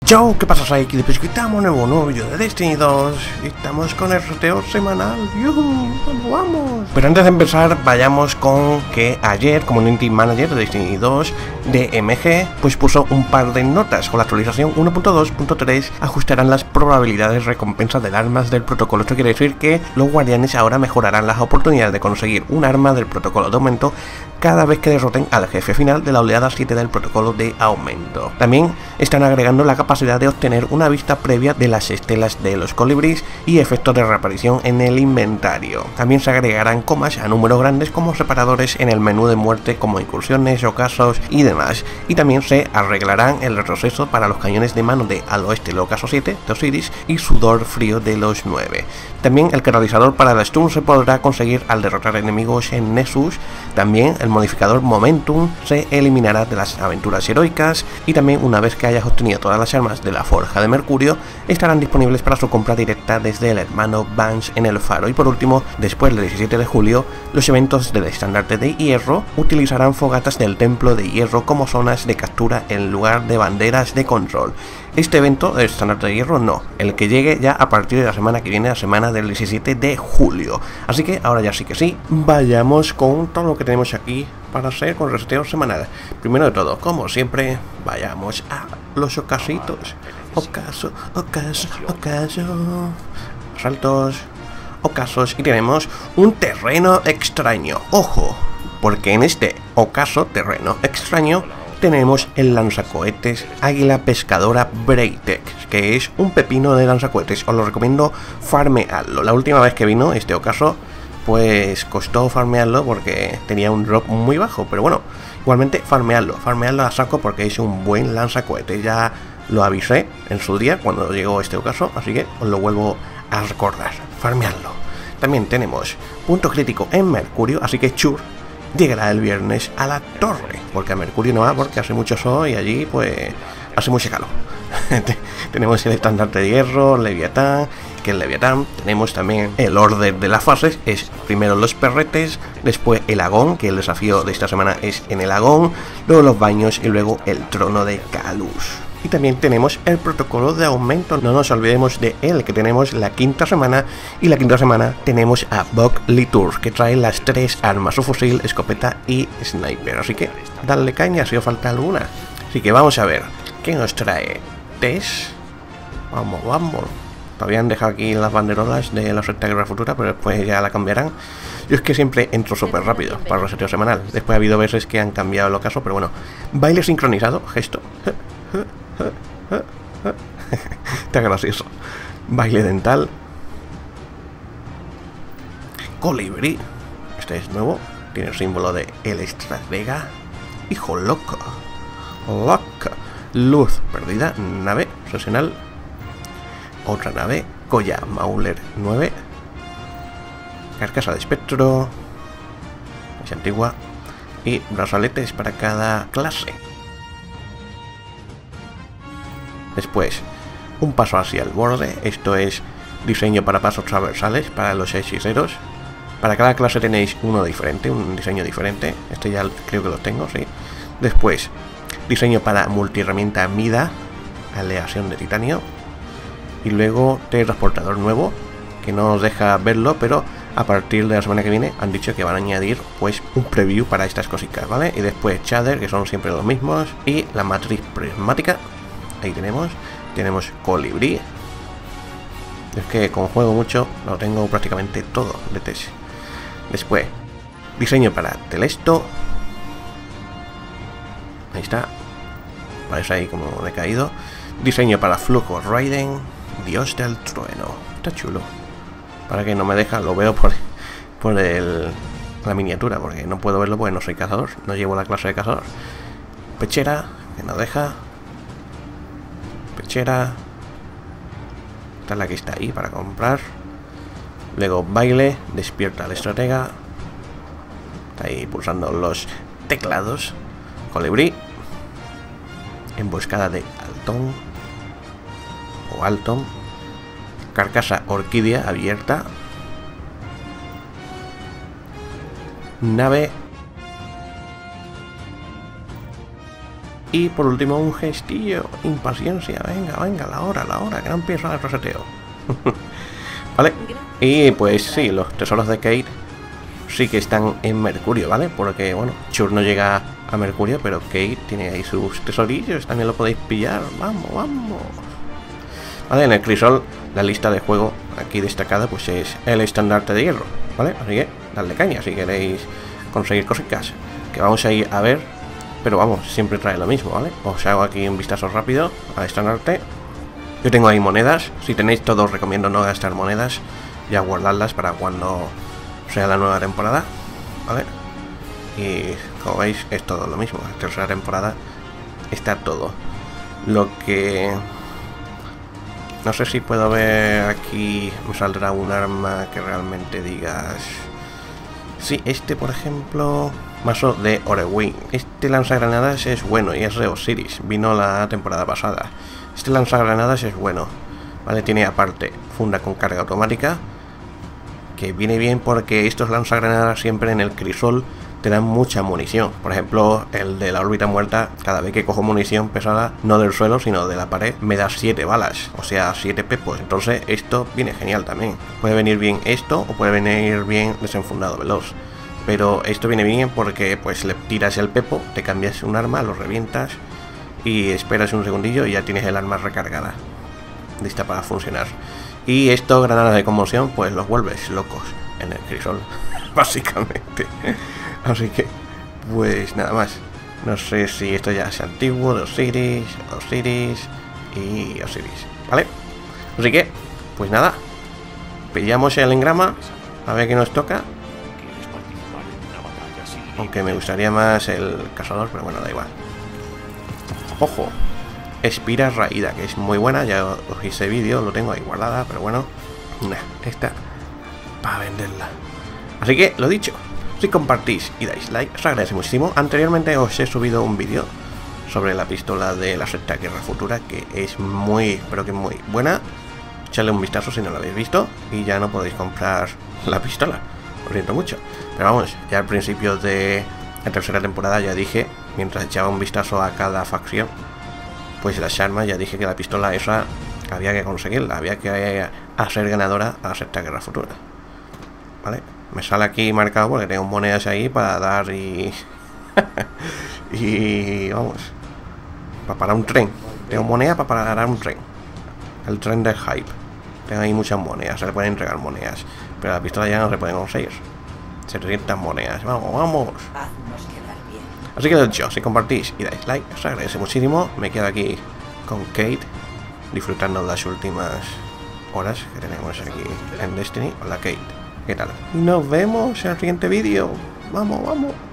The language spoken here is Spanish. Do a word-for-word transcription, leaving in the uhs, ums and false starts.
Chau, ¿qué pasa, Saiki? Después que estamos en un nuevo vídeo de Destiny dos y estamos con el sorteo semanal. ¡Yuhu! ¡Vamos, vamos! Pero antes de empezar, vayamos con que ayer Community Manager de Destiny dos D M G pues puso un par de notas. Con la actualización uno punto dos punto tres ajustarán las probabilidades de recompensa del armas del protocolo. Esto quiere decir que los guardianes ahora mejorarán las oportunidades de conseguir un arma del protocolo de aumento cada vez que derroten al jefe final de la oleada siete del protocolo de aumento. También están agregando la capacidad de obtener una vista previa de las estelas de los colibríes y efectos de reaparición en el inventario. También se agregarán comas a números grandes como separadores en el menú de muerte, como incursiones, ocasos y demás. Y también se arreglarán el retroceso para los cañones de mano de Al Oeste del Ocaso siete de Osiris y Sudor Frío de los nueve. También el catalizador para la stun se podrá conseguir al derrotar enemigos en Nessus. También el modificador Momentum se eliminará de las aventuras heroicas, y también una vez que hayas obtenido todas las armas de la Forja de Mercurio estarán disponibles para su compra directa desde el hermano Vance en el Faro. Y por último, después del diecisiete de julio, los eventos del estandarte de hierro utilizarán fogatas del templo de hierro como zonas de captura en lugar de banderas de control. Este evento del estandarte de hierro no, el que llegue ya a partir de la semana que viene, la semana del diecisiete de julio. Así que ahora ya sí que sí, vayamos con todo lo que tenemos aquí para hacer con el reseteo semanal. Primero de todo, como siempre, vayamos a los ocasitos. Ocaso, ocaso, ocaso. Saltos, ocasos, y tenemos un terreno extraño. Ojo, porque en este ocaso terreno extraño tenemos el lanzacohetes Águila Pescadora Braytech, que es un pepino de lanzacohetes. Os lo recomiendo farmearlo. La última vez que vino este ocaso, pues costó farmearlo porque tenía un drop muy bajo, pero bueno, igualmente farmearlo, farmearlo a saco porque es un buen lanzacohetes. Ya lo avisé en su día cuando llegó este ocaso, así que os lo vuelvo a recordar, farmearlo. También tenemos punto crítico en Mercurio, así que chur llegará el viernes a la torre, porque a Mercurio no va porque hace mucho sol y allí pues hace mucho calor. Tenemos el estandarte de hierro, Leviatán, que el Leviatán. Tenemos también el orden de las fases, es primero los perretes, después el Agón, que el desafío de esta semana es en el Agón, luego los baños y luego el trono de Calus. Y también tenemos el protocolo de aumento, no nos olvidemos de él, que tenemos la quinta semana, y la quinta semana tenemos a Bok Litur, que trae las tres armas, su fusil, escopeta y sniper. Así que dale caña si os falta alguna. Así que vamos a ver qué nos trae Tess. Vamos, vamos. Todavía han dejado aquí las banderolas de la Sexta Guerra Futura, pero después ya la cambiarán. Yo es que siempre entro súper rápido para el reseteo semanal. Después ha habido veces que han cambiado el ocaso, pero bueno. Baile sincronizado, gesto. Está gracioso. Baile dental. Colibrí. Este es nuevo. Tiene el símbolo de el estratega. Hijo loco. Loca. Luz perdida. Nave sesional. Otra nave. Koya Mauler nueve. Carcasa de espectro. Es antigua. Y brazaletes para cada clase. Después, un paso hacia el borde. Esto es diseño para pasos transversales para los hechiceros. Para cada clase tenéis uno diferente, un diseño diferente. Este ya creo que lo tengo, sí. Después, diseño para multiherramienta Mida, aleación de titanio. Y luego teletransportador nuevo, que no os deja verlo, pero a partir de la semana que viene han dicho que van a añadir pues un preview para estas cositas, ¿vale? Y después shader, que son siempre los mismos. Y la matriz prismática. Ahí tenemos, tenemos colibrí. Es que como juego mucho, lo tengo prácticamente todo de Tess. Después, diseño para Telesto. Ahí está. Parece ahí como decaído. Diseño para Flujo Raiden. Dios del trueno. Está chulo. Para que no me deja, lo veo por, por el, la miniatura, porque no puedo verlo porque no soy cazador. No llevo la clase de cazador. Pechera, que no deja. Pechera. Esta es la que está ahí para comprar. Luego baile, despierta al estratega. Está ahí pulsando los teclados. Colibrí. Emboscada de Alton. O Alton. Carcasa orquídea abierta. Nave Y por último un gestillo, impaciencia, venga, venga, la hora, la hora, que no empieza el reseteo. Vale, y pues sí, los tesoros de Kate sí que están en Mercurio, ¿vale? Porque, bueno, Chur no llega a Mercurio, pero Kate tiene ahí sus tesorillos, también lo podéis pillar, vamos, vamos. Vale, en el crisol, la lista de juego aquí destacada, pues es el estandarte de hierro, ¿vale? Así que, dadle caña si queréis conseguir cositas, que vamos a ir a ver, pero vamos, siempre trae lo mismo, ¿vale? Os hago aquí un vistazo rápido al estandarte. Yo tengo ahí monedas, si tenéis todo os recomiendo no gastar monedas, ya guardarlas para cuando sea la nueva temporada, ¿vale? Y como veis es todo lo mismo, la tercera temporada está todo. Lo que... no sé si puedo ver aquí, me saldrá un arma que realmente digas... Sí, este por ejemplo, mazo de Orewin. Este lanzagranadas es bueno y es de Osiris, vino la temporada pasada. Este lanzagranadas es bueno, ¿vale? Tiene aparte funda con carga automática, que viene bien porque estos lanzagranadas siempre en el crisol te dan mucha munición. Por ejemplo, el de la órbita muerta, cada vez que cojo munición pesada, no del suelo, sino de la pared, me da siete balas, o sea, siete pepos. Entonces esto viene genial también. Puede venir bien esto o puede venir bien desenfundado veloz. Pero esto viene bien porque pues le tiras el pepo, te cambias un arma, lo revientas y esperas un segundillo y ya tienes el arma recargada, lista para funcionar. Y esto, granadas de conmoción, pues los vuelves locos en el crisol, básicamente. Así que, pues nada más. No sé si esto ya es antiguo, de Osiris, Osiris y Osiris, ¿vale? Así que, pues nada, pillamos el engrama, a ver qué nos toca. Aunque me gustaría más el cazador, pero bueno, da igual. Ojo, Espira Raída, que es muy buena, ya os hice vídeo, lo tengo ahí guardada, pero bueno, nah, esta para venderla. Así que, lo dicho, si compartís y dais like, os agradece muchísimo. Anteriormente os he subido un vídeo sobre la pistola de la Sexta Guerra Futura, que es muy, pero que muy buena. Echadle un vistazo si no lo habéis visto, y ya no podéis comprar la pistola, lo siento mucho. Pero vamos, ya al principio de la tercera temporada ya dije, mientras echaba un vistazo a cada facción, pues la Sharma, ya dije que la pistola esa había que conseguirla, había que hacer ganadora a la Sexta Guerra Futura. Vale, me sale aquí marcado porque tengo monedas ahí para dar y... y vamos, para parar un tren. Tengo monedas para parar un tren. El tren del hype. Tengo ahí muchas monedas, se le pueden entregar monedas, pero la pistola ya no se pueden conseguir. setecientas monedas, vamos, vamos. Así que lo dicho, si compartís y dais like, os agradece muchísimo. Me quedo aquí con Kate, disfrutando las últimas horas que tenemos aquí en Destiny. Hola Kate, ¿qué tal? Y nos vemos en el siguiente vídeo. Vamos, vamos.